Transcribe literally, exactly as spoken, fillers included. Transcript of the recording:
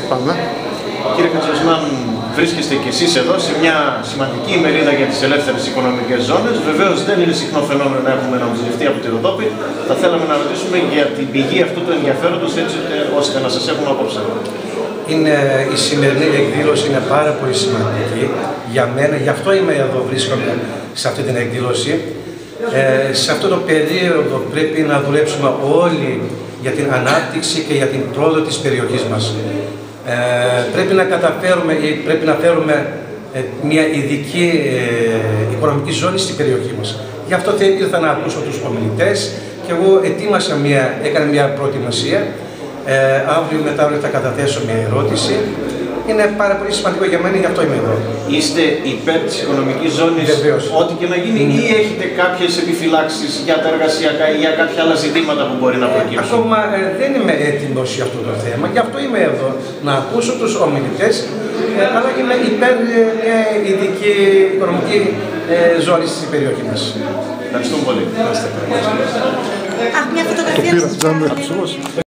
Πάμε. Κύριε Χατζιωσμάν, βρίσκεστε και εσείς εδώ σε μια σημαντική ημερίδα για τις ελεύθερες οικονομικές ζώνες. Βεβαίως δεν είναι συχνό φαινόμενο να έχουμε νομοθετευτεί από τη Ροδόπη. Θα θέλαμε να ρωτήσουμε για την πηγή αυτού του ενδιαφέροντος, έτσι ώστε να σας έχουμε απόψε. Είναι, η σημερινή εκδήλωση είναι πάρα πολύ σημαντική για μένα, γι' αυτό είμαι εδώ, βρίσκομαι σε αυτή την εκδήλωση. Ε, σε αυτό το περίοδο πρέπει να δουλέψουμε όλοι για την ανάπτυξη και για την πρόοδο της περιοχής μας. Ε, πρέπει να καταφέρουμε ή πρέπει να φέρουμε ε, μια ειδική ε, οικονομική ζώνη στην περιοχή μας. Γι' αυτό θα ήρθα να ακούσω τους ομιλητές και εγώ ετοίμασα μια, έκανα μια προετοιμασία. Ε, αύριο μετά θα καταθέσω μια ερώτηση. Είναι πάρα πολύ σημαντικό για μένα, γι' αυτό είμαι εδώ. Είστε υπέρ της οικονομικής ζώνης, ό,τι και να γίνει, mm. ή έχετε κάποιες επιφυλάξεις για τα εργασιακά ή για κάποια άλλα ζητήματα που μπορεί να προκύψουν? Ακόμα ε, δεν είμαι έτοιμος για αυτό το θέμα, γι' αυτό είμαι εδώ, να ακούσω τους ομιλητές, ε, αλλά είμαι υπέρ ε, μια ειδική οικονομική ε, ζώνη στην περιοχή μας. Ευχαριστούμε πολύ. Αχ, μια φωτογραφία. Το πήρα,